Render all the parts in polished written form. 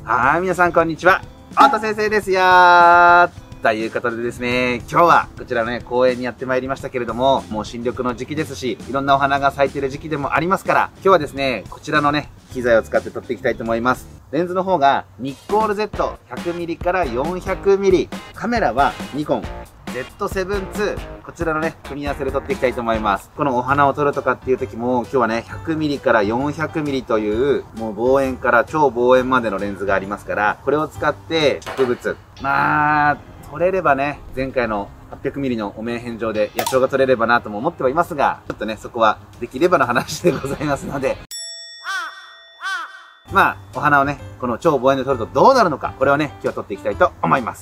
はい、皆さんこんにちは。太田先生ですよー。ということでですね、今日はこちらのね、公園にやってまいりましたけれども、もう新緑の時期ですし、いろんなお花が咲いてる時期でもありますから、今日はですね、こちらのね、機材を使って撮っていきたいと思います。レンズの方が、ニッコール Z100mm から 400mm。カメラはニコン Z7-2。こちらのね、組み合わせで撮っていきたいと思います。このお花を撮るとかっていう時も、今日はね、100mm から 400mm という、もう望遠から超望遠までのレンズがありますから、これを使って植物、撮れればね、前回の 800mm のお面返上で野鳥が撮れればなとも思ってはいますが、ちょっとね、そこはできればの話でございますので、お花をね、この超望遠で撮るとどうなるのか、これをね、今日撮っていきたいと思います。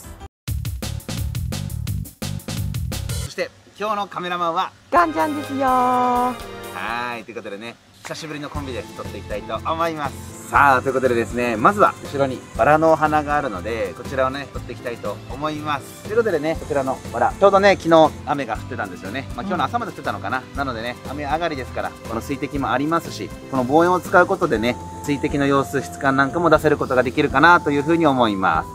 そして、今日のカメラマンは、 ガンちゃんですよー。 ということでね、久しぶりのコンビで撮っていきたいと思います。さあ、ということでですね、まずは後ろにバラのお花があるので、こちらをね、撮っていきたいと思います。ということでね、こちらのバラ、ちょうどね、昨日雨が降ってたんですよね。今日の朝まで降ってたのかな。なのでね、雨上がりですから、この水滴もありますし、この望遠を使うことでね、水滴の様子、質感なんかも出せることができるかなというふうに思います。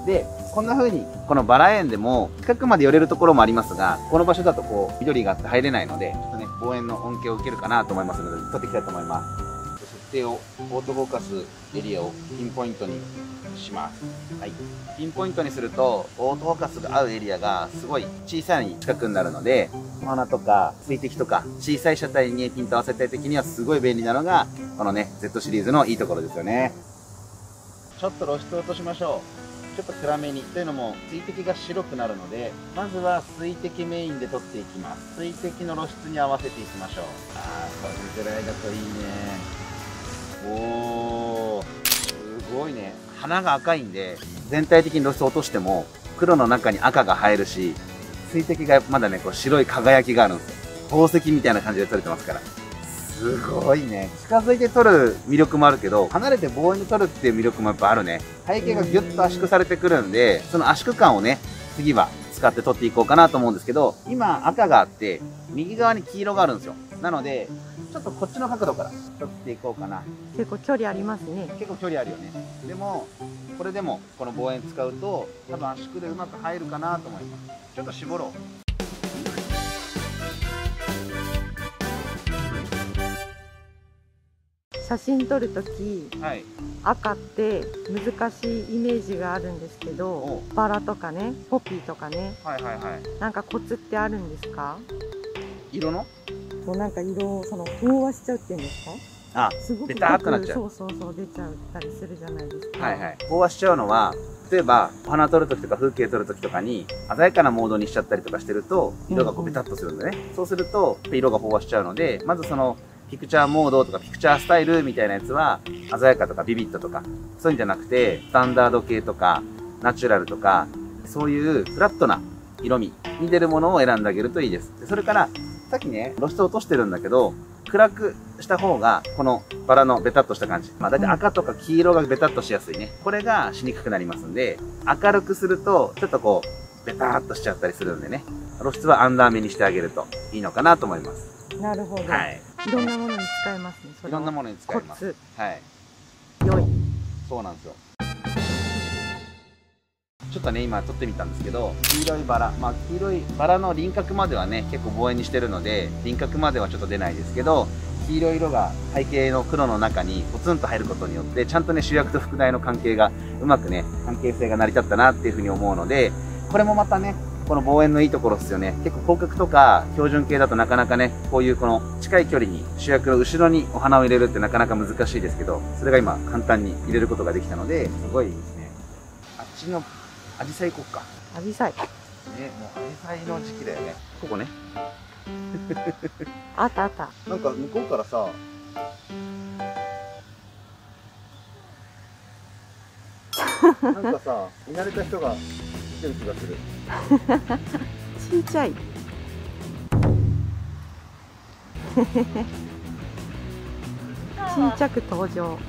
で、こんな風に、このバラ園でも、近くまで寄れるところもありますが、この場所だとこう、緑があって入れないので、ちょっとね、望遠の恩恵を受けるかなと思いますので、撮っていきたいと思います。設定を、オートフォーカスエリアをピンポイントにします。はい。ピンポイントにすると、オートフォーカスが合うエリアがすごい小さい近くになるので、お花とか水滴とか小さい車体にピント合わせたい時にはすごい便利なのが、このね、Z シリーズのいいところですよね。ちょっと露出を落としましょう。ちょっと暗めに。というのも、水滴が白くなるので、まずは水滴メインで撮っていきます。水滴の露出に合わせていきましょう。これぐらいだといいね。おー、すごいね。花が赤いんで、全体的に露出を落としても、黒の中に赤が入るし、水滴がまだね、こう白い輝きがあるんですよ。宝石みたいな感じで撮れてますから。すごいね。近づいて撮る魅力もあるけど、離れて望遠で撮るっていう魅力もやっぱあるね。背景がギュッと圧縮されてくるんで、その圧縮感をね、次は使って撮っていこうかなと思うんですけど、今赤があって、右側に黄色があるんですよ。なので、ちょっとこっちの角度から撮っていこうかな。 結構距離ありますね。 結構距離あるよね。でも、これでもこの望遠使うと、多分圧縮でうまく入るかなと思います。ちょっと絞ろう。 写真撮るとき、赤って難しいイメージがあるんですけど、バラとかね、ポピーとかね、なんかコツってあるんですか？ 色の？ そう、なんか色を飽和しちゃうっていうんですか？すごくベターっとなっちゃう。 そう出ちゃったりするじゃないですか。 飽和しちゃうのは、例えばお花撮るときとか風景撮るときとかに鮮やかなモードにしちゃったりとかしてると、色がこうベタっとするんだね。そうすると色が飽和しちゃうので、まずそのピクチャーモードとかピクチャースタイルみたいなやつは、鮮やかとかビビットとか、そういうんじゃなくて、スタンダード系とか、ナチュラルとか、そういうフラットな色味に出るものを選んであげるといいです。それから、さっきね、露出を落としてるんだけど、暗くした方が、このバラのベタっとした感じ。だいたい赤とか黄色がベタっとしやすいね。これがしにくくなりますんで、明るくすると、ちょっとこう、ベタっとしちゃったりするんでね、露出はアンダー目にしてあげるといいのかなと思います。 なるほど。いろんなものに使えますね。 いろんなものに使えます。 良い。 そうなんですよ。ちょっとね、今撮ってみたんですけど、黄色いバラ。黄色いバラの輪郭まではね、結構望遠にしてるので、輪郭まではちょっと出ないですけど、黄色い色が背景の黒の中にポツンと入ることによって、ちゃんとね、主役と副題の関係がうまくね、関係性が成り立ったなっていうふうに思うので、これもまたね、この望遠のいいところですよね。結構広角とか標準系だとなかなかね、こういうこの近い距離に主役の後ろにお花を入れるってなかなか難しいですけど、それが今簡単に入れることができたので、すごいですね。あっちのアジサイ行こっか。 アジサイ。 ね、もうアジサイの時期だよね。ここね。 あったあった。 なんか向こうからさ、なんかさ、見慣れた人が来てる気がする。 ちっちゃい。ちっちゃく登場。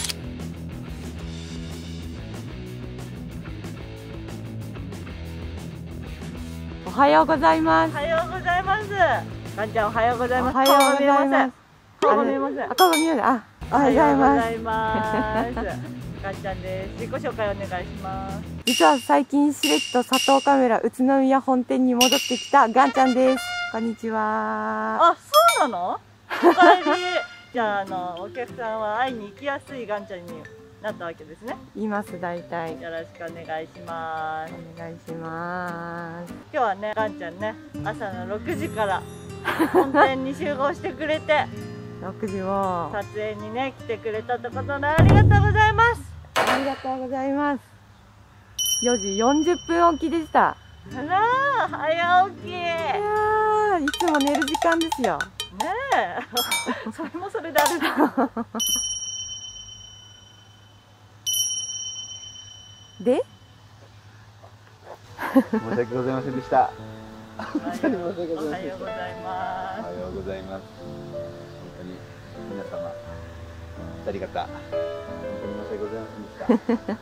おはようございます。 おはようございます。かんちゃんおはようございます。 おはようございます。 顔が見えません。 顔が見えない。あ、おはようございます。 おはようございます。 ガンちゃんです。自己紹介お願いします。 実は最近しれっと佐藤カメラ宇都宮本店に戻ってきたガンちゃんです。こんにちは。 あ、そうなの？おかえり。じゃあお客さんは会いに行きやすいガンちゃんになったわけですね。 います、大体。 よろしくお願いします。 お願いします。 今日はね、ガンちゃんね、朝の6時から本店に集合してくれて 6時を撮影にね来てくれたってことでありがとうございます。 ありがとうございます。4時40分起きでした。 あらー、早起き。 いやー、いつも寝る時間ですよ。 ねえそれもそれであるで申し訳ございませんでした。 おはようございます。 おはようございます。本当に皆様二人方、本当に申し訳ございませんでした。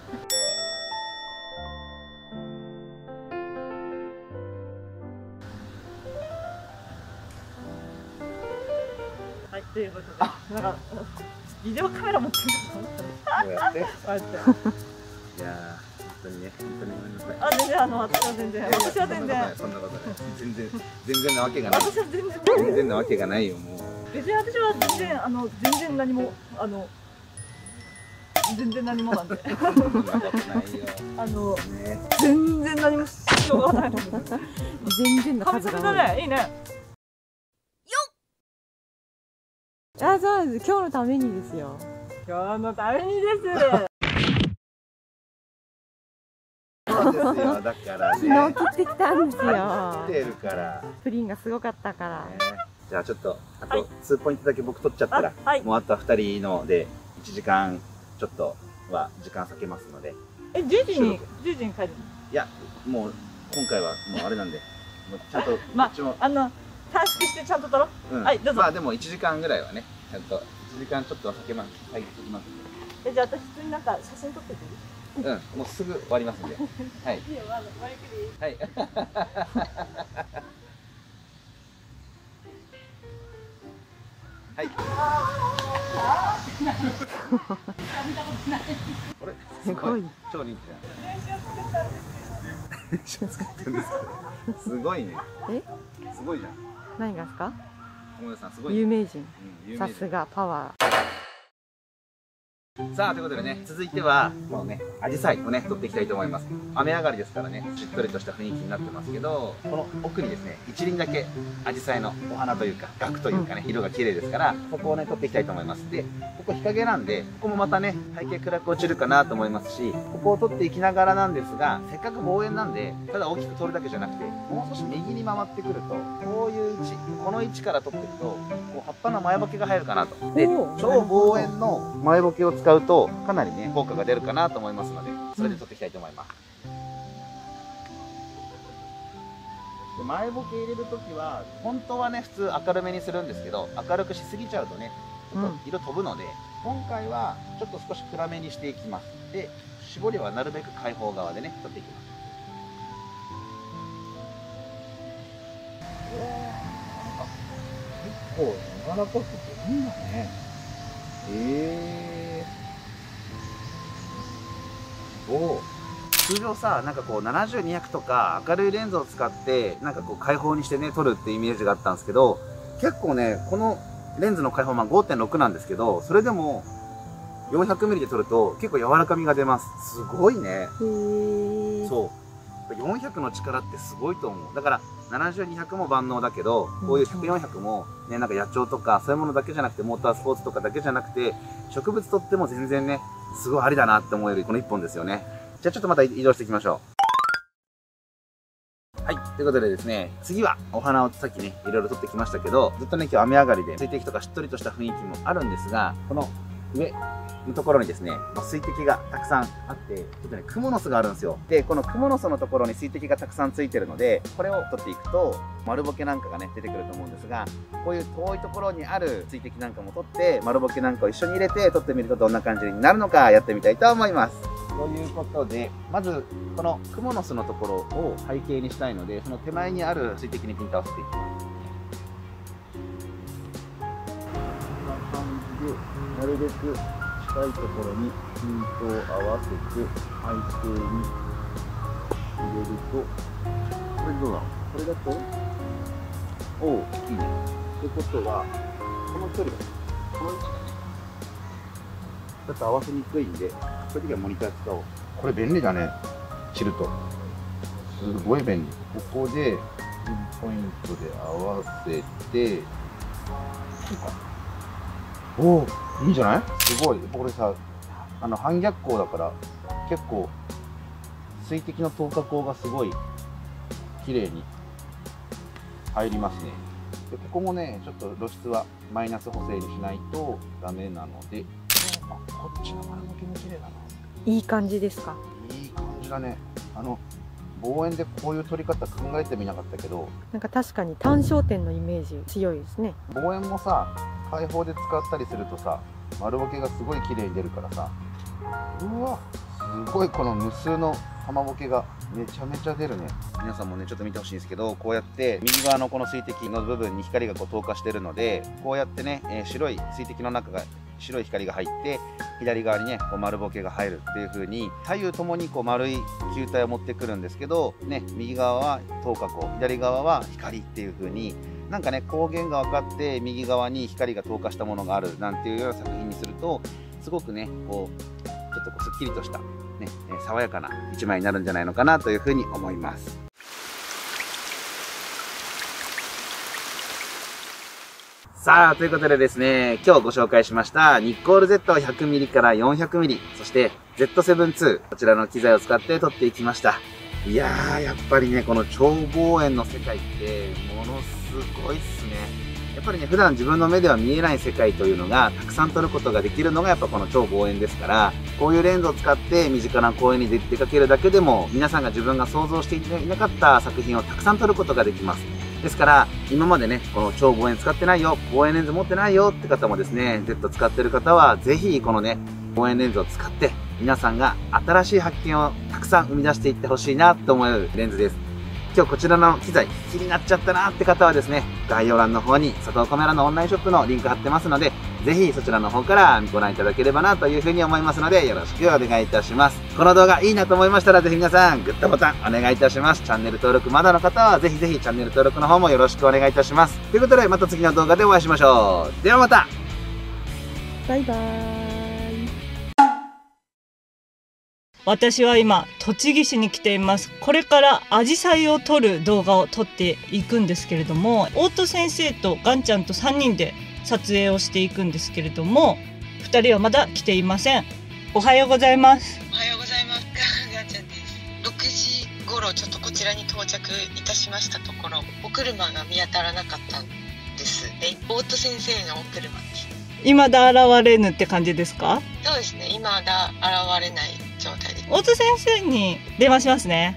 はい、ということで、なんかビデオカメラ持ってるのかこうやって。 な。こうやって。 いやー、本当にね、本当にごめんなさい。 あ、全然私は全然。私は全然。 そんなことない。全然なわけがない。 私は全然。 全然なわけがないよ、もう。 別に私は全然全然何も全然何もなんで。 そんなことないよ。ね。 全然何もしようがないの。 全然の神数が多い。 様だね、いいね。 あ、そうです。今日のためにですよ。 今日のためにです。 そうですよ、だからね。 昨日切ってきたんですよ。 切ってるから。 プリンがすごかったから。 ね、じゃあちょっとあと2ポイントだけ僕取っちゃったら、 はい、 もうあとは2人ので1時間ちょっとは時間割けますので。 10時に帰るの？ いや、もう今回はもうあれなんで、もうちゃんとまあこっちも短縮してちゃんと撮ろう。はい、どうぞ。 まあでも1時間ぐらいはね、ちゃんと1時間ちょっとは避けます。はい、取ります。 じゃあ私普通になんか写真撮ってていい？ もうすぐ終わりますんで。はい。 いいよ、ごゆっくり。 はい。はい。これすごい。 超人気じゃん。作ってるんですか。すごいね。すごいじゃん。 何がですか？ 小室さんすごい。 有名人。さ有名人。 すがパワー。 さあということでね、続いてはこのねアジサイをね撮っていきたいと思います。雨上がりですからね、しっとりとした雰囲気になってますけど、この奥にですね一輪だけアジサイのお花というか額というかね、色が綺麗ですから、そこをね撮っていきたいと思います。で、ここ日陰なんで、ここもまたね背景暗く落ちるかなと思いますし、ここを撮っていきながらなんですが、せっかく望遠なんでただ大きく撮るだけじゃなくて、もう少し右に回ってくるとこういう位置、この位置から撮っていくとこう葉っぱの前ボケが入るかなと。で、超望遠の前ボケを使うとかなりね効果が出るかなと思いますので、それで撮っていきたいと思います。で、前ボケ入れるときは本当はね普通明るめにするんですけど、明るくしすぎちゃうとねちょっと色飛ぶので、今回はちょっと少し暗めにしていきます。で、絞りはなるべく開放側でね撮っていきます。結構柔らかくていいんだね。通常さ、なんかこう70-200とか明るいレンズを使ってなんかこう開放にしてね撮るっていうイメージがあったんですけど、結構ねこのレンズの開放5.6 なんですけど、それでも 400mm で撮ると結構柔らかみが出ます。すごいね。そう400の力ってすごいと思う。だから70-200も万能だけど、こういう100-400もね、なんか野鳥とかそういうものだけじゃなくて、モータースポーツとかだけじゃなくて、植物とっても全然ねすごいありだなって思えるこの1本ですよね。じゃあちょっとまた移動していきましょう。はい、ということでですね、次はお花をさっきねいろいろ撮ってきましたけど、ずっとね今日雨上がりで水滴とかしっとりとした雰囲気もあるんですが、この上のところにですね、水滴がたくさんあって、ちょっとねクモの巣があるんですよ。で、このクモの巣のところに水滴がたくさんついてるので、これを取っていくと丸ボケなんかがね出てくると思うんですが、こういう遠いところにある水滴なんかも取って丸ボケなんかを一緒に入れて撮ってみるとどんな感じになるのかやってみたいと思います。ということで、まずこのクモの巣のところを背景にしたいので、その手前にある水滴にピントを合わせていきます。こんな感じでなるべく近深いところにピントを合わせて背景に入れると、これどうなの？これだと、おお、いいね。ってことは、この距離が、この位置がね、ちょっと合わせにくいんで、そういう時はモニター使おう。これ便利だね、チルト。すごい便利。ここで、ピンポイントで合わせて、おお、いいんじゃない？すごい。これさ、半逆光だから、結構、水滴の透過光がすごい、綺麗に入りますね。で、ここもね、ちょっと露出はマイナス補正にしないとダメなので、あ、こっちの丸向きも綺麗だな。 いい感じですか？ いい感じだね。望遠でこういう撮り方考えてみなかったけど、 なんか確かに単焦点のイメージ強いですね。 望遠もさ、開放で使ったりするとさ、丸ボケがすごい綺麗に出るからさ、うわ、すごいこの無数の玉ボケがめちゃめちゃ出るね。皆さんもね、ちょっと見てほしいんですけど、こうやって右側のこの水滴の部分に光がこう透過してるので、こうやってね、白い水滴の中が白い光が入って左側にねこう丸ボケが入るっていう風に左右ともにこう丸い球体を持ってくるんですけどね、右側は透過光、左側は光っていう風になんかね光源が分かって右側に光が透過したものがあるなんていうような作品にするとすごくねこうちょっとこうすっきりとしたね爽やかな一枚になるんじゃないのかなという風に思います。さあ、ということでですね、今日ご紹介しましたニッコール Z100mm から 400mm、そして Z7 II、こちらの機材を使って撮っていきました。いやー、やっぱりね、この超望遠の世界ってものすごいっすね。やっぱりね、普段自分の目では見えない世界というのがたくさん撮ることができるのがやっぱこの超望遠ですから、こういうレンズを使って身近な公園に出かけるだけでも皆さんが自分が想像していなかった作品をたくさん撮ることができます。ですから、今までね、この超望遠使ってないよ、望遠レンズ持ってないよって方もですね、Z 使ってる方は、ぜひこのね、望遠レンズを使って、皆さんが新しい発見をたくさん生み出していってほしいなと思うレンズです。今日こちらの機材気になっちゃったなって方はですね、概要欄の方に佐藤カメラのオンラインショップのリンク貼ってますので、ぜひそちらの方からご覧いただければなというふうに思いますので、よろしくお願いいたします。この動画いいなと思いましたら、ぜひ皆さんグッドボタンお願いいたします。チャンネル登録まだの方は、ぜひぜひチャンネル登録の方もよろしくお願いいたします。ということで、また次の動画でお会いしましょう。ではまた。 バイバーイ。 私は今栃木市に来ています。これからアジサイを撮る動画を撮っていくんですけれども、大戸先生とガンちゃんと3人で撮影をしていくんですけれども、2人はまだ来ていません。おはようございます。 おはようございます。ガンちゃんです。6時頃ちょっとこちらに到着いたしましたところ、お車が見当たらなかったんです。で、大戸先生のお車です。 未だ現れぬって感じですか？ そうですね、未だ現れない状態です。 大津先生に電話しますね。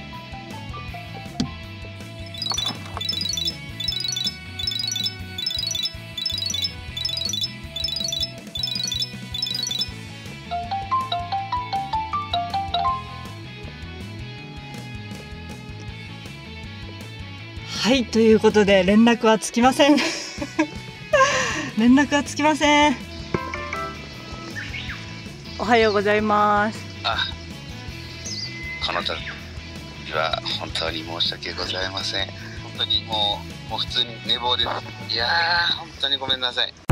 はい、ということで連絡はつきません。連絡はつきません。おはようございます。 この度は本当に申し訳ございません。本当にもう普通に寝坊です。いやー、本当にごめんなさい。